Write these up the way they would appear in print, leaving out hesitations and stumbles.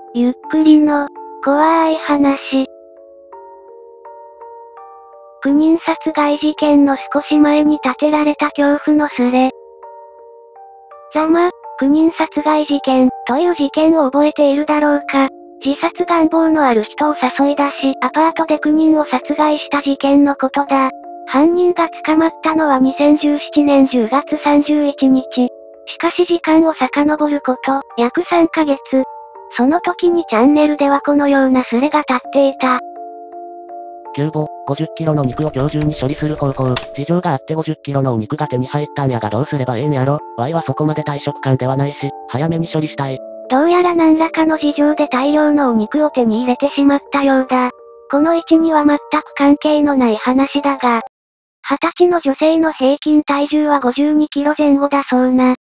ゆっくりの、怖い話。9人殺害事件の少し前に建てられた恐怖のスレ。9人殺害事件、という事件を覚えているだろうか。自殺願望のある人を誘い出し、アパートで9人を殺害した事件のことだ。犯人が捕まったのは2017年10月31日。しかし時間を遡ること、約3ヶ月。その時にチャンネルではこのようなスレが立っていた。 急母、50キロの肉を今日中に処理する方法。事情があって50キロのお肉が手に入ったんやがどうすればええんやろ。Y はそこまで大食感ではないし、早めに処理したい。 どうやら何らかの事情で大量のお肉を手に入れてしまったようだ。この位置には全く関係のない話だが、20歳の女性の平均体重は52キロ前後だそうな。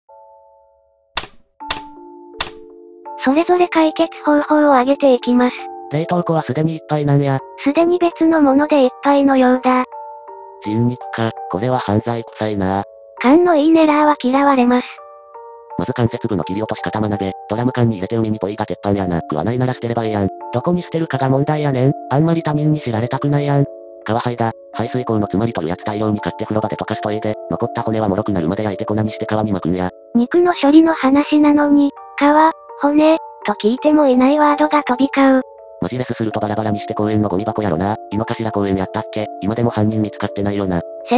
それぞれ解決方法を挙げていきます。 冷凍庫はすでにいっぱいなんや。 すでに別のものでいっぱいのようだ。 人肉か、これは犯罪臭いな。 勘のいいネラーは嫌われます。 まず関節部の切り落とし方学べ。ドラム缶に入れて海にポイが鉄板やな。食わないなら捨てればええやん。どこに捨てるかが問題やねん。あんまり他人に知られたくないやん。皮剥いだ。排水口の詰まり取るやつ大量に買って風呂場で溶かすとええで。残った骨は脆くなるまで焼いて粉にして皮に巻くんや。 肉の処理の話なのに、皮、骨、と聞いてもいないワードが飛び交う。 マジレスするとバラバラにして公園のゴミ箱やろな。井の頭公園やったっけ。今でも犯人見つかってないよな。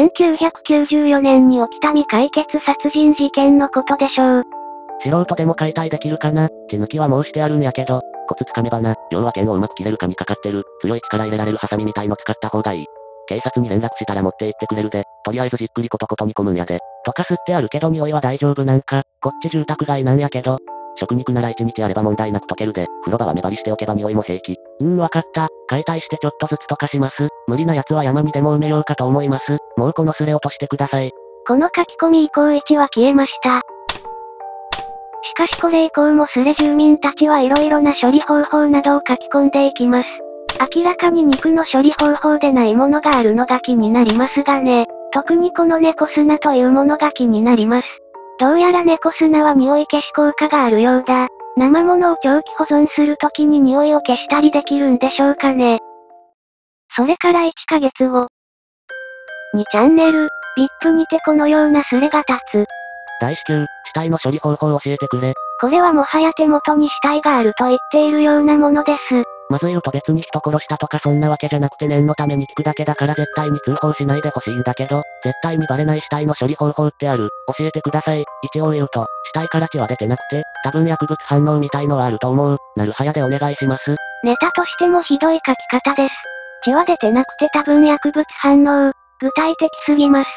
1994年に起きた未解決殺人事件のことでしょう。 素人でも解体できるかな。血抜きはもうしてあるんやけど、コツつかめばな。要は剣をうまく切れるかにかかってる。強い力入れられるハサミみたいの使った方がいい。警察に連絡したら持って行ってくれるで。とりあえずじっくりコトコト煮込むんやで。とか吸ってあるけど匂いは大丈夫なんか。こっち住宅街なんやけど。食肉なら1日あれば問題なく溶けるで。風呂場は目張りしておけば匂いも平気。わかった。解体してちょっとずつ溶かします。無理なやつは山にでも埋めようかと思います。もうこのスレ落としてください。 この書き込み以降1は消えました。しかしこれ以降もスレ住民たちは色々な処理方法などを書き込んでいきます。明らかに肉の処理方法でないものがあるのが気になりますがね。特にこの猫砂というものが気になります。どうやら猫砂は匂い消し効果があるようだ。生物を長期保存するときに匂いを消したりできるんでしょうかね。それから1ヶ月後。2チャンネル、VIP にてこのようなスレが立つ。 大至急、死体の処理方法を教えてくれ。 これはもはや手元に死体があると言っているようなものです。 まず言うと別に人殺したとかそんなわけじゃなくて念のために聞くだけだから絶対に通報しないでほしいんだけど、絶対にバレない死体の処理方法ってある。教えてください。一応言うと、死体から血は出てなくて、多分薬物反応みたいのはあると思う。なるはやでお願いします。 ネタとしてもひどい書き方です。血は出てなくて多分薬物反応。具体的すぎます。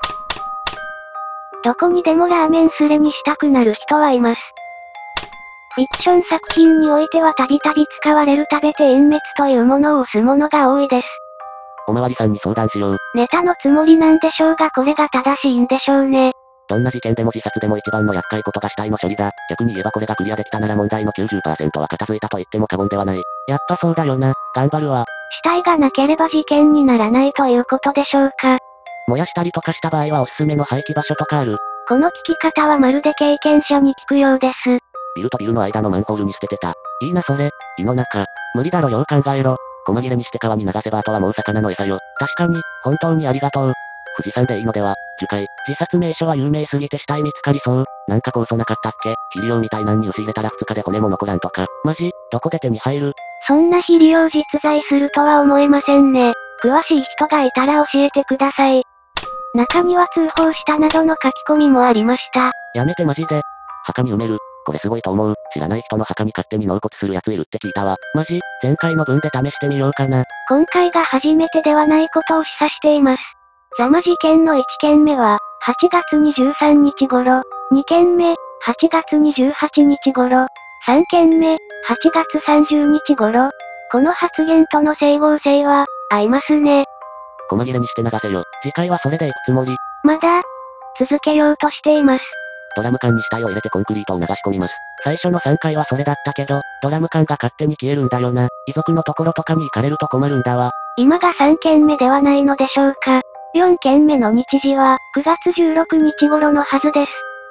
どこにでもラーメンスレにしたくなる人はいます。フィクション作品においてはたびたび使われる食べて殲滅というものを押すものが多いです。 おまわりさんに相談しよう。 ネタのつもりなんでしょうがこれが正しいんでしょうね。 どんな事件でも自殺でも一番の厄介ことが死体の処理だ。逆に言えばこれがクリアできたなら問題の 90% は片付いたと言っても過言ではない。やっぱそうだよな。頑張るわ。 死体がなければ事件にならないということでしょうか。 燃やしたりとかした場合はおすすめの廃棄場所とかある。 この聞き方はまるで経験者に聞くようです。 ビルとビルの間のマンホールに捨ててた。いいなそれ。胃の中。無理だろよう考えろ。細切れにして川に流せばあとはもう魚の餌よ。確かに、本当にありがとう。富士山でいいのでは。樹海、自殺名所は有名すぎて死体見つかりそう。なんか酵素なかったっけ。肥料みたいなんに牛入れたら2日で骨も残らんとか。マジどこで手に入る？ そんな肥料実在するとは思えませんね。詳しい人がいたら教えてください。中には通報したなどの書き込みもありました。 やめてマジで。墓に埋める。これすごいと思う。知らない人の墓に勝手に納骨するやついるって聞いたわ。マジ前回の分で試してみようかな。 今回が初めてではないことを示唆しています。ザマ事件の1件目は、8月23日頃。2件目、8月28日頃。3件目、8月30日頃。この発言との整合性は、合いますね。 細切れにして流せよ。次回はそれで行くつもり。 まだ、続けようとしています。 ドラム缶に死体を入れてコンクリートを流し込みます。最初の3回はそれだったけど、ドラム缶が勝手に消えるんだよな。遺族のところとかに行かれると困るんだわ。 今が3件目ではないのでしょうか。4件目の日時は、9月16日頃のはずです。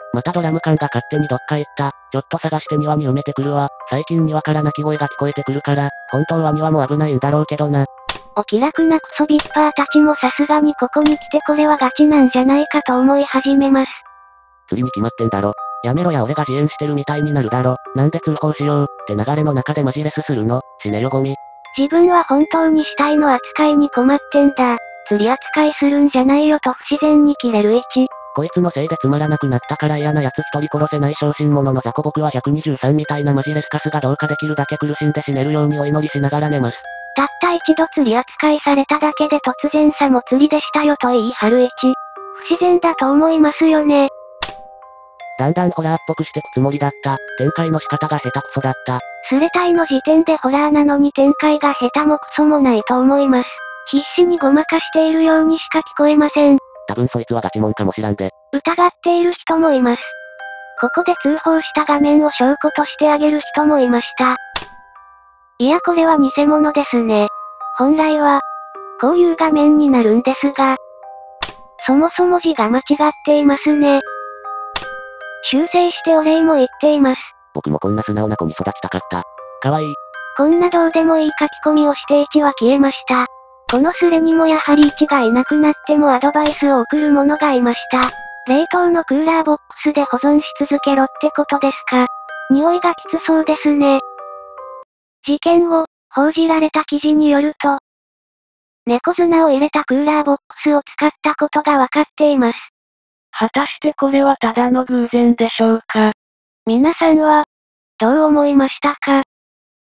またドラム缶が勝手にどっか行った。ちょっと探して庭に埋めてくるわ。最近庭から鳴き声が聞こえてくるから、本当は庭も危ないんだろうけどな。 お気楽なクソビッパーたちもさすがにここに来てこれはガチなんじゃないかと思い始めます。 釣りに決まってんだろ。やめろや俺が自演してるみたいになるだろ。なんで通報しようって流れの中でマジレスするの。死ねよゴミ。 自分は本当に死体の扱いに困ってんだ。釣り扱いするんじゃないよと不自然に切れる1。 こいつのせいでつまらなくなったから嫌な奴一人殺せない小心者の雑魚僕は123みたいなマジレスカスがどうかできるだけ苦しんで死ねるようにお祈りしながら寝ます。 たった一度釣り扱いされただけで突然さも釣りでしたよと言い張る1。不自然だと思いますよね。 だんだんホラーっぽくしてくつもりだった。展開の仕方が下手くそだった。 スレタイの時点でホラーなのに展開が下手もクソもないと思います。必死にごまかしているようにしか聞こえません。 多分そいつはガチモンかもしらんで。 疑っている人もいます。ここで通報した画面を証拠としてあげる人もいました。いやこれは偽物ですね。本来は、こういう画面になるんですが、そもそも字が間違っていますね。修正してお礼も言っています。 僕もこんな素直な子に育ちたかった。かわいい。 こんなどうでもいい書き込みをして1は消えました。このスレにもやはり1がいなくなってもアドバイスを送る者がいました。冷凍のクーラーボックスで保存し続けろってことですか。匂いがきつそうですね。事件後、報じられた記事によると、猫砂を入れたクーラーボックスを使ったことがわかっています。 果たしてこれはただの偶然でしょうか。 皆さんは、どう思いましたか？